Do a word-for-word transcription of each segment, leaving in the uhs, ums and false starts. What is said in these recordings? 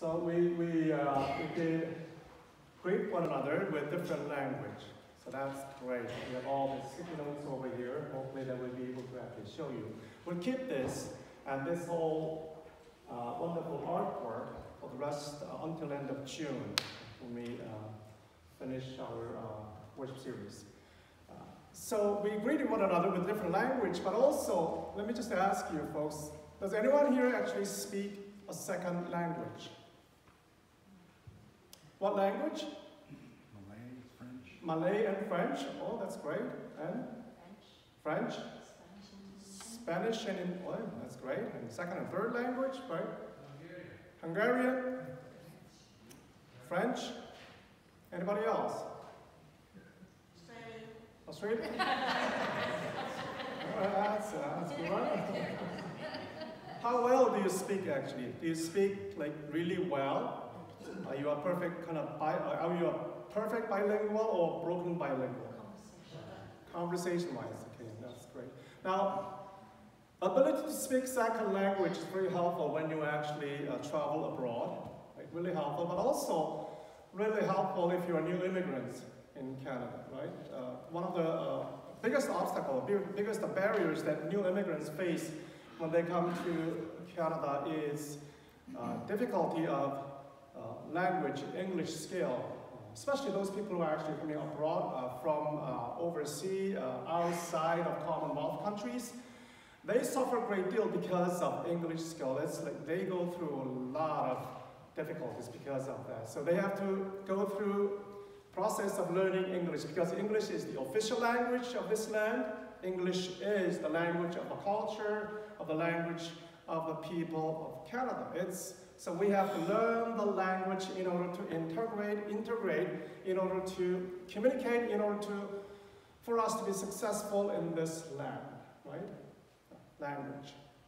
So we, we, uh, we did greet one another with different language. So that's great. We have all the sticky notes over here. Hopefully that we'll be able to actually show you. We'll keep this and this whole uh, wonderful artwork for the rest uh, until end of June when we uh, finish our uh, worship series. Uh, so we greeted one another with different language, but also, let me just ask you folks, does anyone here actually speak a second language? What language? Malay, French. Malay and French. Oh, that's great. And? French. French. Spanish. Spanish and, oh, that's great. And second and third language, right? Hungarian. Hungarian. French. Anybody else? Australian. Australian? uh, that's, uh, that's good, right? How well do you speak actually? Do you speak like really well? Are you a perfect kind of, bi are you a perfect bilingual or broken bilingual? Conversation-wise, okay, that's great. Now, ability to speak second language is very helpful when you actually uh, travel abroad, right? Really helpful, but also really helpful if you're new immigrants in Canada, right? Uh, one of the uh, biggest obstacles, biggest barriers that new immigrants face when they come to Canada is uh, difficulty of uh, language, English skill, especially those people who are actually coming abroad uh, from uh, overseas, uh, outside of Commonwealth countries. They suffer a great deal because of English skill. It's like they go through a lot of difficulties because of that. So they have to go through process of learning English because English is the official language of this land. English is the language of the culture, of the language of the people of Canada. It's, so we have to learn the language in order to integrate, integrate, in order to communicate, in order to, for us to be successful in this land, right? Language.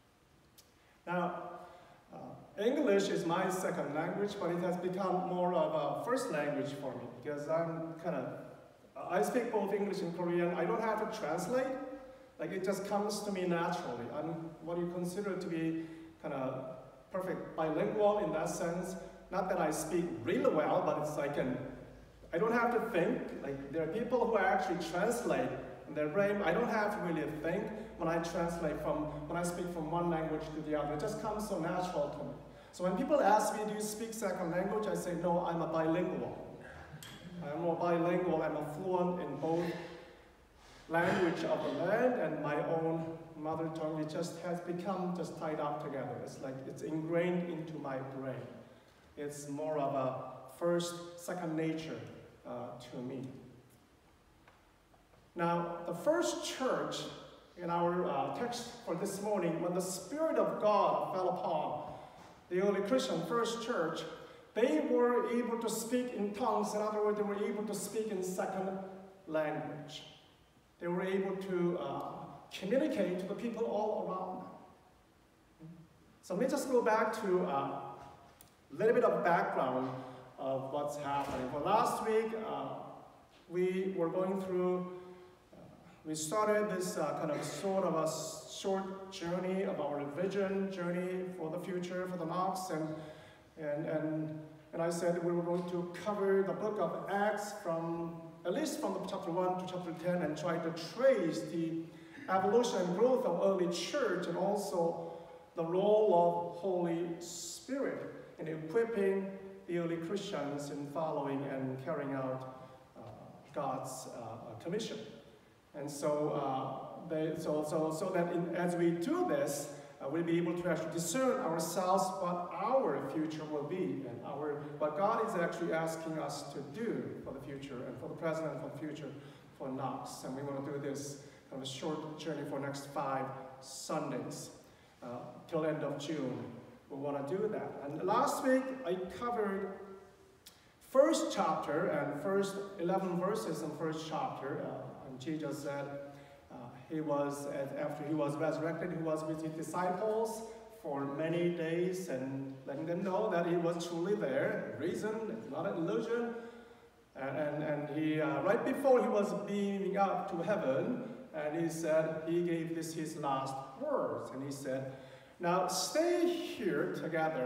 Now, uh, English is my second language, but it has become more of a first language for me because I'm kind of, I speak both English and Korean. I don't have to translate. Like it just comes to me naturally. I'm what you consider to be kind of perfect bilingual in that sense. Not that I speak really well, but it's I can, I don't have to think. Like there are people who actually translate in their brain. I don't have to really think when I translate from, when I speak from one language to the other. It just comes so natural to me. So when people ask me, do you speak second language? I say, no, I'm a bilingual. I'm more bilingual. I'm a fluent in both language of the land and my own mother tongue. It just has become just tied up together. It's like it's ingrained into my brain. It's more of a first, second nature uh, to me. Now, the first church in our uh, text for this morning, when the Spirit of God fell upon the early Christian first church, they were able to speak in tongues. In other words, they were able to speak in second language. They were able to uh, communicate to the people all around them. So let me just go back to uh, a little bit of background of what's happening. For last week, uh, we were going through, uh, we started this uh, kind of sort of a short journey of our vision, journey for the future, for the Knox, and, and, and, and I said we were going to cover the book of Acts from at least from chapter one to chapter ten, and try to trace the evolution and growth of early church, and also the role of Holy Spirit in equipping the early Christians in following and carrying out uh, God's uh, commission. And so, uh, they, so, so, so that in, as we do this, uh, we'll be able to actually discern ourselves what our future will be, and our, what God is actually asking us to do for the future, and for the present and for the future for Knox. And we want to do this kind of a short journey for next five Sundays uh, till end of June. We want to do that. And last week I covered first chapter and first eleven verses in first chapter. Uh, and Jesus said, Uh, he was, after he was resurrected, he was with his disciples for many days and letting them know that he was truly there, reason, it's not an illusion. And, and, and he, uh, right before he was beaming up to heaven, and he said, he gave this his last words, and he said, now stay here together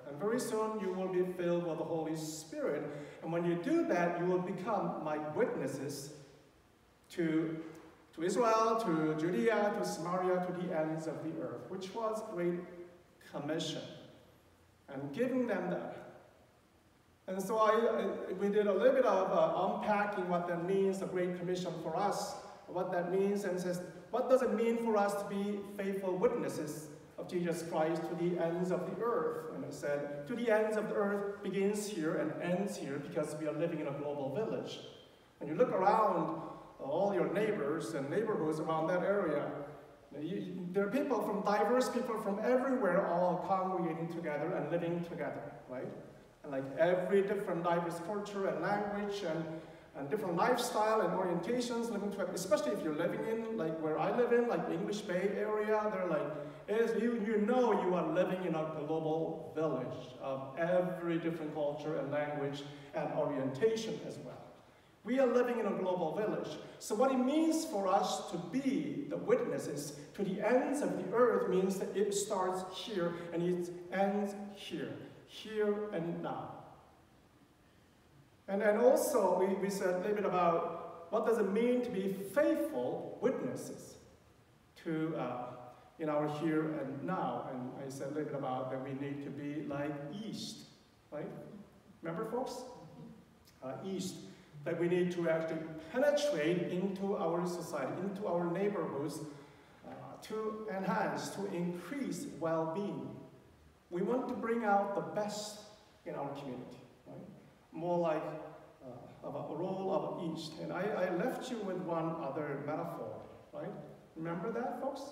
And very soon you will be filled with the Holy Spirit. And when you do that, you will become my witnesses to, to Israel, to Judea, to Samaria, to the ends of the earth, which was Great Commission. And giving them that. And so I, I, we did a little bit of uh, unpacking what that means, the Great Commission for us, what that means, and says, what does it mean for us to be faithful witnesses of Jesus Christ to the ends of the earth? And I said, to the ends of the earth begins here and ends here because we are living in a global village. When you look around all your neighbors and neighborhoods around that area, you, there are people from diverse people from everywhere all congregating together and living together, right? And like every different diverse culture and language and, and different lifestyle and orientations living together, especially if you're living in, like where I live in, like the English Bay area, they're like, is you, you know you are living in a global village of every different culture and language and orientation as well. We are living in a global village. So what it means for us to be the witnesses to the ends of the earth means that it starts here and it ends here. Here and now. And then also we, we said a little bit about what does it mean to be faithful witnesses to uh, in our here and now. And I said a little bit about that we need to be like yeast, right? Remember, folks? Uh, yeast. That we need to actually penetrate into our society, into our neighborhoods, uh, to enhance, to increase well-being. We want to bring out the best in our community, right? More like uh, of a role of a yeast. And I, I left you with one other metaphor, right? Remember that, folks?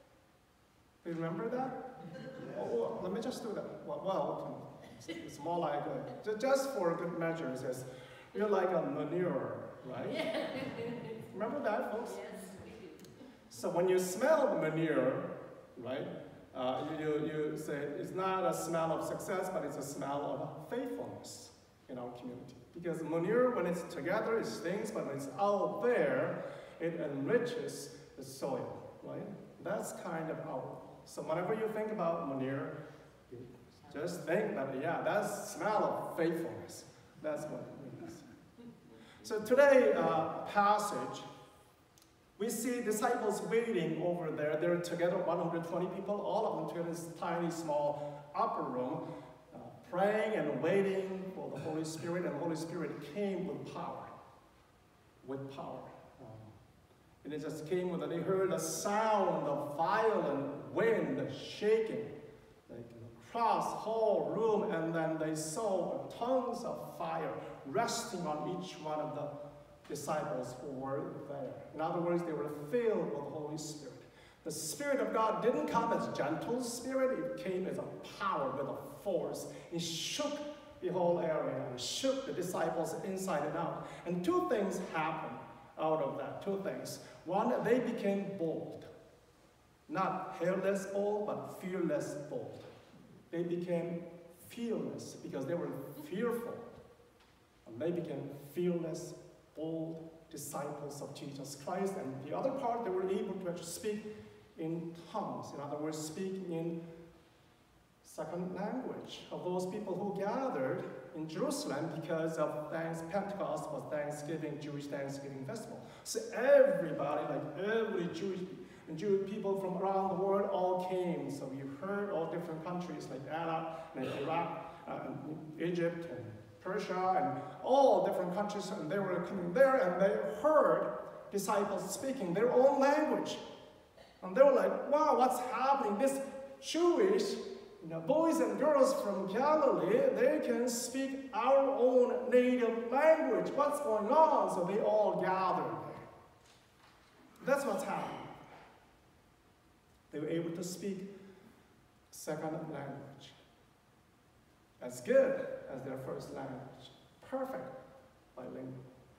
Do you remember that? Oh, well, let me just do that. Well, well it's, it's more like, a, just for good measure, it says, you're like a manure, right? Yeah. Remember that, folks? Yes, we do. So when you smell the manure, right? Uh, you, you say it's not a smell of success, but it's a smell of faithfulness in our community. Because manure, when it's together, it stings, but when it's out there, it enriches the soil, right? That's kind of our. So whenever you think about manure, just think that, yeah, that's smell of faithfulness. That's what it means. So today, uh, passage, we see disciples waiting over there. They're together, one hundred twenty people, all of them together in this tiny, small upper room, uh, praying and waiting for the Holy Spirit, and the Holy Spirit came with power, with power. Um, and it just came with it. They heard a sound of violent wind shaking, like across the whole room, and then they saw tongues of fire resting on each one of the disciples who were there. In other words, they were filled with the Holy Spirit. The Spirit of God didn't come as a gentle spirit, it came as a power with a force. It shook the whole area and shook the disciples inside and out. And two things happened out of that, two things. One, they became bold. Not hairless bold, but fearless bold. They became fearless because they were fearful. And they became fearless bold disciples of Jesus Christ. And the other part, they were able to actually speak in tongues. In other words, speaking in second language of those people who gathered in Jerusalem because of thanks, Pentecost was Thanksgiving, Jewish Thanksgiving festival. So everybody, like every Jewish and Jewish people from around the world all came. So we heard all different countries like Arab and Iraq, uh, and Egypt and Persia and all different countries, and they were coming there and they heard disciples speaking their own language. And they were like, wow, what's happening? This Jewish you know, boys and girls from Galilee, they can speak our own native language. What's going on? So they all gathered there. That's what's happening. They were able to speak second language as good as their first language. Perfect bilingual.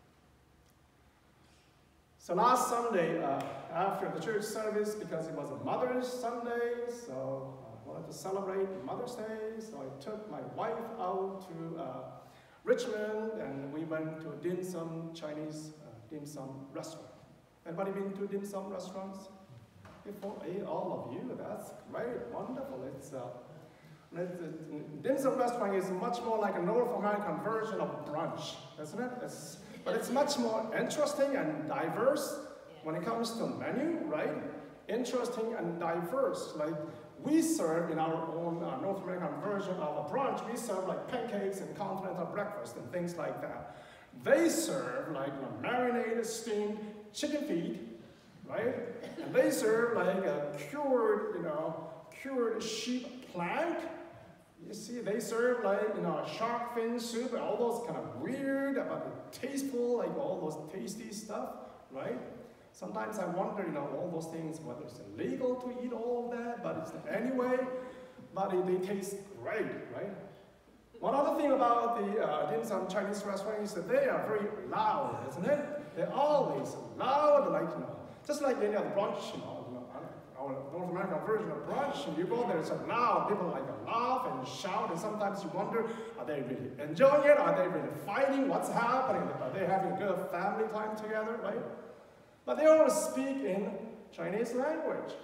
So last Sunday, uh, after the church service, because it was a Mother's Sunday, so I wanted to celebrate Mother's Day, so I took my wife out to uh, Richmond, and we went to a dim sum, Chinese uh, dim sum restaurant. Anybody been to dim sum restaurants before? Hey, all of you, that's great, wonderful. It's uh, Dim sum restaurant is much more like a North American version of brunch, isn't it? It's, but it's much more interesting and diverse when it comes to menu, right? Interesting and diverse. Like we serve in our own uh, North American version of a brunch, we serve like pancakes and continental breakfast and things like that. They serve like a marinated, steamed chicken feet, right? And they serve like a cured, you know, cured sheep plank. You see, they serve like, you know, shark fin soup, all those kind of weird, but tasteful, like all those tasty stuff, right? Sometimes I wonder, you know, all those things, whether it's illegal to eat all of that, but it's anyway, but it, they taste great, right? One other thing about the uh, dim sum Chinese restaurant is that they are very loud, isn't it? They're always loud, like, you know, just like any other brunch, you know, our North American version of brunch, and you go there, it's so loud, people like to laugh and shout, and sometimes you wonder, are they really enjoying it? Are they really fighting? What's happening? Are they having a good family time together, right? But they all speak in Chinese language.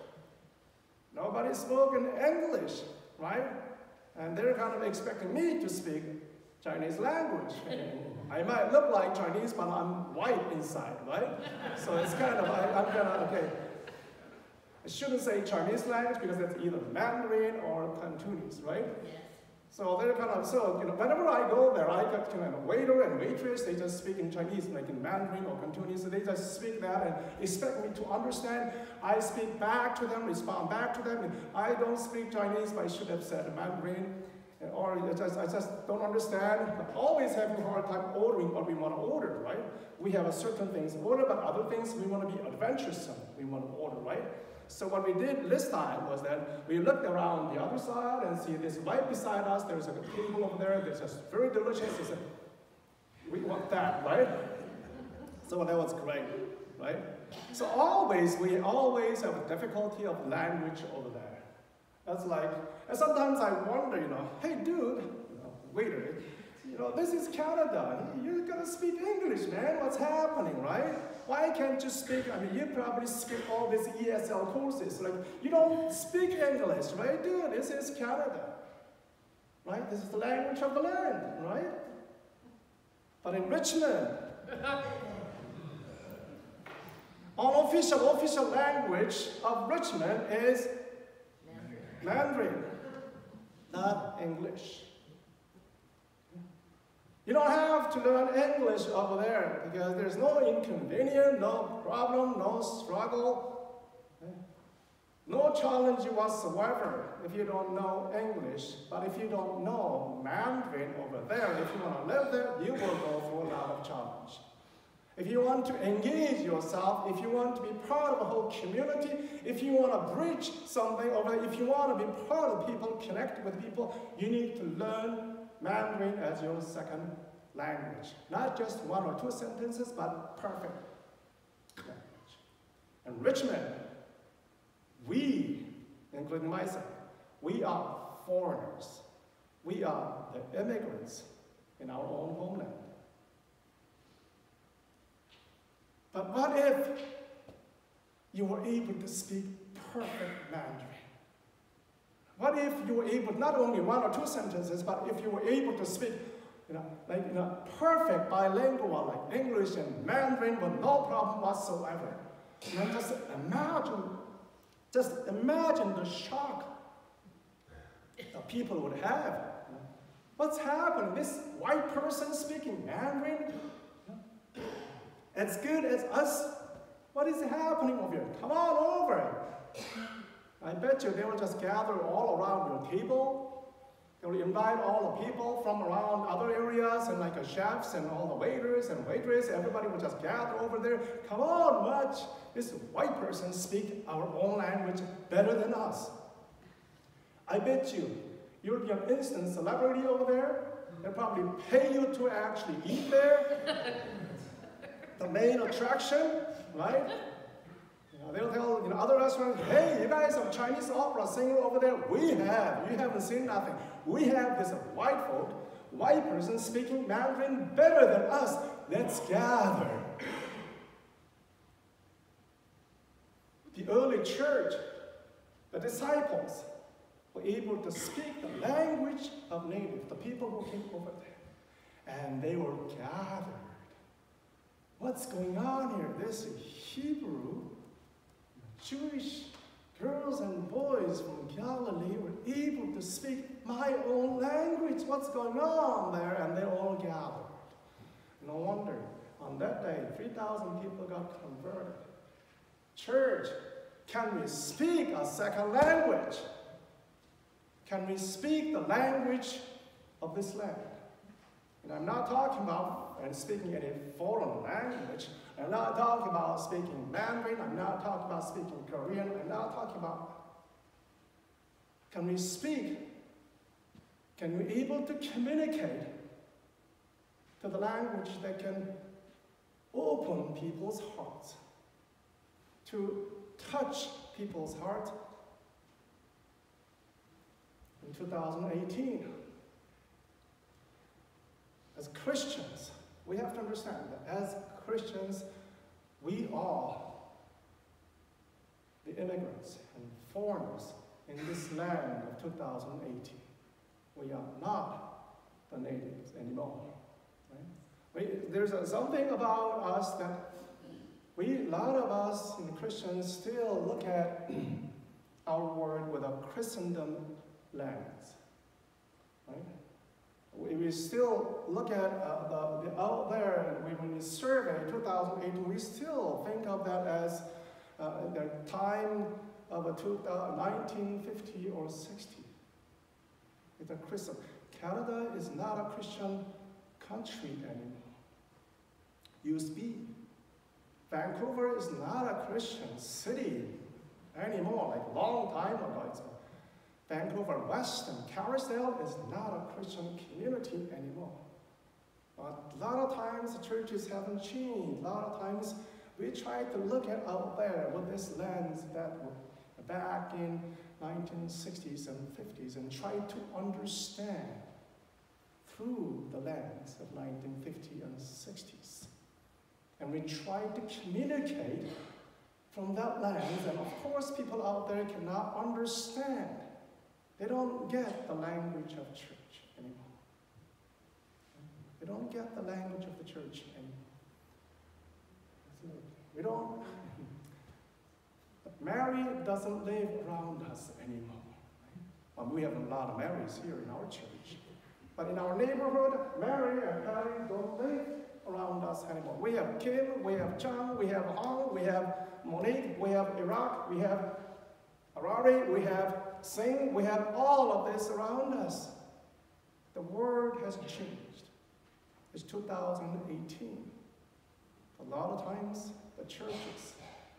Nobody spoke in English, right? And they're kind of expecting me to speak Chinese language. I might look like Chinese, but I'm white inside, right? So it's kind of, I, I'm kind of, okay. I shouldn't say Chinese language because that's either Mandarin or Cantonese, right? Yes. So they're kind of, so, you know, whenever I go there, I got, you know, a waiter and waitress, they just speak in Chinese, like in Mandarin or Cantonese, so they just speak that and expect me to understand. I speak back to them, respond back to them. I don't speak Chinese, but I should have said Mandarin, or I just, I just don't understand. I'm always having a hard time ordering what we want to order, right? We have a certain things to order, but other things we want to be adventuresome, we want to order, right? So what we did this time was that we looked around the other side and see this right beside us, there's a table over there, that's just very delicious. They said, we want that, right? So that was great, right? So always, we always have a difficulty of language over there. That's like, and sometimes I wonder, you know, hey dude, you know, waiter, you know, this is Canada. You gotta speak English, man. What's happening, right? Why can't you speak? I mean, you probably skip all these E S L courses. Like, you don't speak English, right? Dude, this is Canada, right? This is the language of the land, right? But in Richmond, unofficial, official language of Richmond is Mandarin, not English. You don't have to learn English over there because there's no inconvenience, no problem, no struggle, no challenge whatsoever if you don't know English. But if you don't know Mandarin over there, if you want to live there, you will go through a lot of challenge. If you want to engage yourself, if you want to be part of a whole community, if you want to bridge something over there, if you want to be part of people, connect with people, you need to learn Mandarin as your second language. Not just one or two sentences, but perfect language. And Richmond, we, including myself, we are foreigners. We are the immigrants in our own homeland. But what if you were able to speak perfect Mandarin? What if you were able, not only one or two sentences, but if you were able to speak, you know, like, you know, perfect bilingual, like English and Mandarin with no problem whatsoever. You know, just imagine, just imagine the shock that people would have. What's happening? This white person speaking Mandarin? As good as us? What is happening over here? Come on over. I bet you they will just gather all around your table. They will invite all the people from around other areas and like the chefs and all the waiters and waitresses. Everybody will just gather over there. Come on, watch this white person speak our own language better than us. I bet you, you'll be an instant celebrity over there. They'll probably pay you to actually eat there. The main attraction, right? You know, they'll tell, you know, other restaurants, hey, you guys have Chinese opera singer over there. We have. You haven't seen nothing. We have this white folk, white person speaking Mandarin better than us. Let's gather. The early church, the disciples, were able to speak the language of native, the people who came over there. And they were gathered. What's going on here? This Hebrew, Jewish girls and boys from Galilee were able to speak my own language. What's going on there? And they all gathered. No wonder, on that day, three thousand people got converted. Church, can we speak a second language? Can we speak the language of this land? And I'm not talking about and speaking any foreign language. I'm not talking about speaking Mandarin. I'm not talking about speaking Korean. I'm not talking about. Can we speak? Can we be able to communicate to the language that can open people's hearts, to touch people's hearts? In two thousand eighteen, as Christians, we have to understand that as Christians, we are the immigrants and foreigners in this land of two thousand eighteen. We are not the natives anymore. Right? We, there's a, something about us that we, a lot of us in Christians still look at our world with a Christendom lens. Right? We, we still look at uh, the, the out there, and we, when we survey two thousand eighteen, we still think of that as uh, the time of a two, uh, nineteen fifty or sixty. It's a Christian. Canada is not a Christian country anymore. Used to be. Vancouver is not a Christian city anymore, like a long time ago. It's Vancouver West and Carousel is not a Christian community anymore. But a lot of times the churches haven't changed. A lot of times we try to look at out there with this lens that back in nineteen sixties and fifties and try to understand through the lens of nineteen fifty and sixties. And we try to communicate from that lens, and of course people out there cannot understand. They don't get the language of church anymore. They don't get the language of the church anymore. We don't. Mary doesn't live around us anymore. Well, we have a lot of Marys here in our church. But in our neighborhood, Mary and Patty don't live around us anymore. We have Kim, we have Chang, we have Hong, we have Monique, we have Iraq, we have Harari, we have Singh, we have all of this around us. The world has changed. It's two thousand eighteen. A lot of times, the churches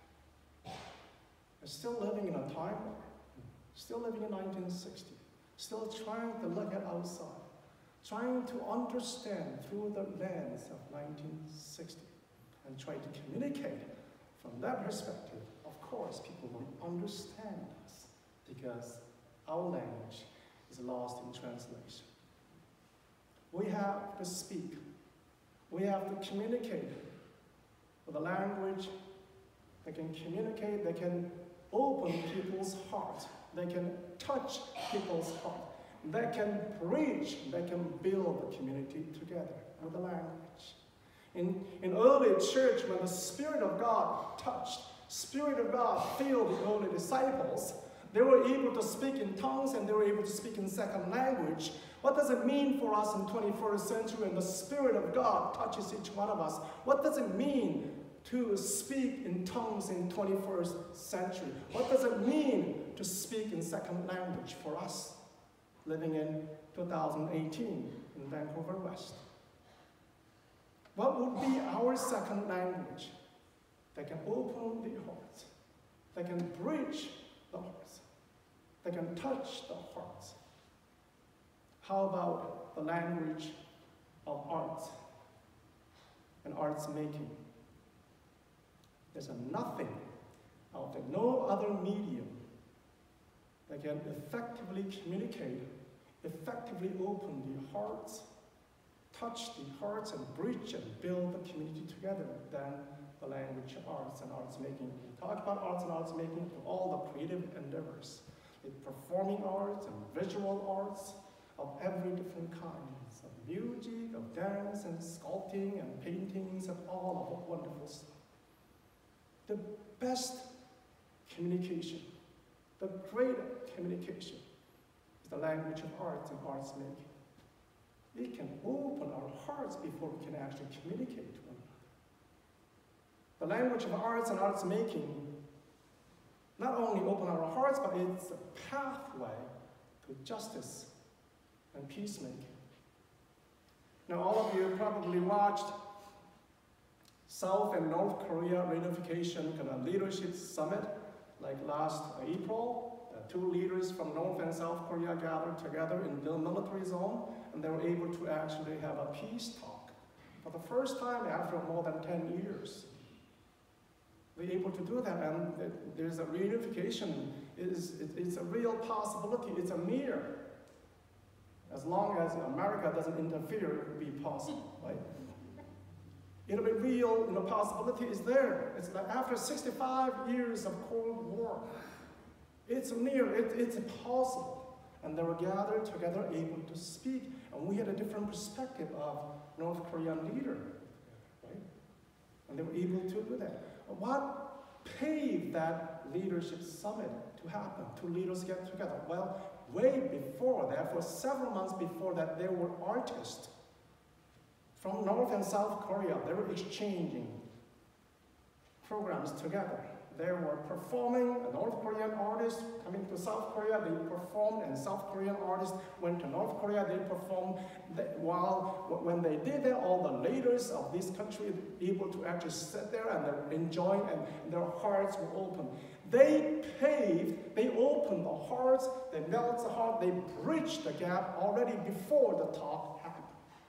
are still living in a time, still living in nineteen sixty, still trying to look at outside, trying to understand through the lens of nineteen sixty, and try to communicate from that perspective. Of course, people will understand us because our language is lost in translation. We have to speak. We have to communicate with a language that can communicate, that can open people's hearts, that can touch people's heart, that can preach, that can build the community together with the language. In, in early church, when the Spirit of God touched, Spirit of God filled the early disciples, they were able to speak in tongues and they were able to speak in second language. What does it mean for us in the twenty-first century when the Spirit of God touches each one of us? What does it mean to speak in tongues in the twenty-first century? What does it mean to speak in second language for us living in two thousand eighteen in Vancouver West? What would be our second language that can open the hearts, that can bridge the hearts, that can touch the hearts? How about the language of arts and arts making? There's a nothing out there, no other medium that can effectively communicate, effectively open the hearts, touch the hearts, and bridge and build the community together than the language of arts and arts making. We talk about arts and arts making for all the creative endeavors. in performing arts and visual arts of every different kinds, of music, of dance, and sculpting, and paintings, and all of the wonderful stuff. The best communication, the greater communication, is the language of arts and arts making. It can open our hearts before we can actually communicate to one another. The language of arts and arts making not only open our hearts, but it's a pathway to justice and peacemaking. Now, all of you probably watched South and North Korea reunification kind of leadership summit, like last April. Uh, two leaders from North and South Korea gathered together in the military zone, and they were able to actually have a peace talk for the first time after more than ten years. They're able to do that, and there's a reunification. It's, it's a real possibility. It's a mirror. As long as America doesn't interfere, it will be possible, right? It'll be real, you know, possibility is there. It's like after sixty-five years of Cold War, it's near, it, it's possible. And they were gathered together, able to speak. And we had a different perspective of North Korean leader, right? And they were able to do that. What paved that leadership summit to happen, to leaders get together? Well, way before that, for several months before that, there were artists from North and South Korea. They were exchanging programs together. They were performing, a North Korean artist coming to South Korea, they performed, and South Korean artists went to North Korea, they performed. While, when they did that, all the leaders of this country were able to actually sit there and they're enjoying, and their hearts were open. They paved, they opened the hearts, they melted the heart, they bridged the gap already before the talk happened.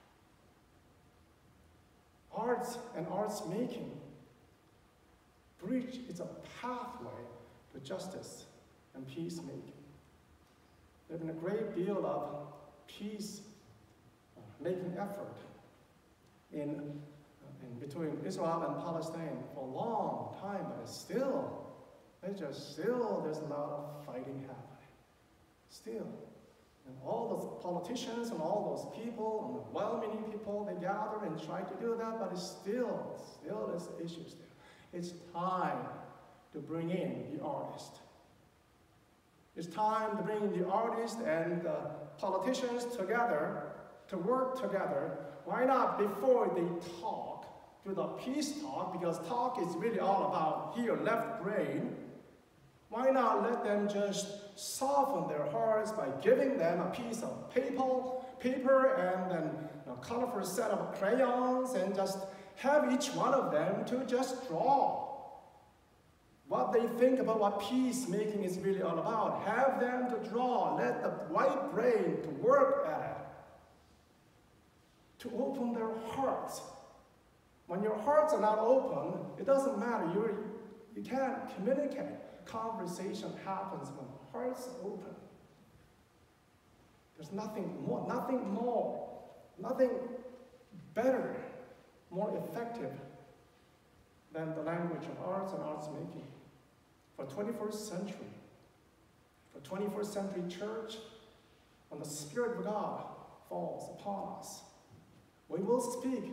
Arts and arts making bridge is a pathway to justice and peacemaking. There's been a great deal of peace making effort in, in between Israel and Palestine for a long time, but it's still, it's just still, there's a lot of fighting happening. Still. And all those politicians and all those people, and well-meaning people, they gather and try to do that, but it's still, still there's issues there. It's time to bring in the artist. It's time to bring the artist and the politicians together to work together. Why not before they talk, do the peace talk, because talk is really all about here, left brain. Why not let them just soften their hearts by giving them a piece of paper, paper and then a colorful set of crayons, and just have each one of them to just draw what they think about what peacemaking is really all about. Have them to draw. Let the white brain to work at it, to open their hearts. When your hearts are not open, it doesn't matter. You're, you can't communicate. Conversation happens when hearts are open. There's nothing more, nothing more, nothing better, more effective than the language of arts and arts making. For twenty-first century, for twenty-first century church, when the Spirit of God falls upon us, we will speak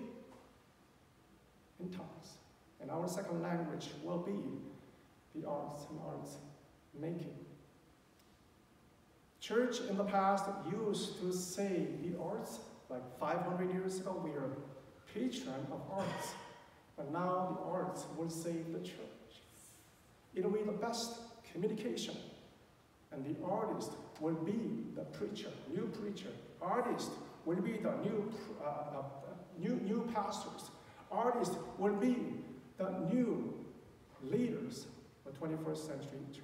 in tongues, and our second language will be the arts and arts making. Church in the past used to say the arts, like five hundred years ago, we are patron of arts. But now the arts will save the church. It'll be the best communication. And the artist will be the preacher, new preacher. Artist will be the new, uh, uh, new, new pastors. Artist will be the new leaders of the twenty-first century church.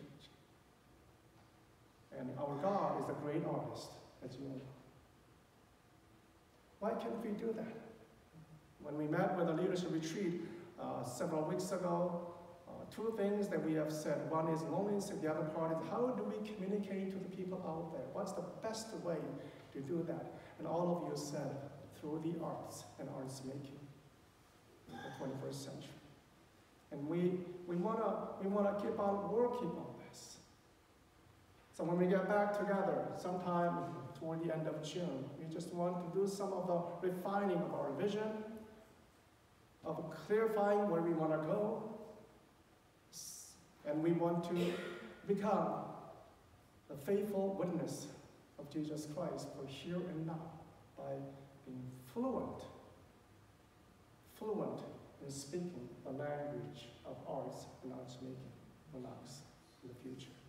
And our God is a great artist, as you know. Why can't we do that? When we met with a leadership retreat uh, several weeks ago, uh, two things that we have said. One is loneliness, and the other part is how do we communicate to the people out there? What's the best way to do that? And all of you said through the arts and arts making in the twenty-first century. And we, we want to we wanna keep on working on this. So when we get back together, sometime toward the end of June, we just want to do some of the refining of our vision, of clarifying where we want to go, and we want to become the faithful witness of Jesus Christ for here and now by being fluent, fluent in speaking the language of arts and arts making amongst in the future.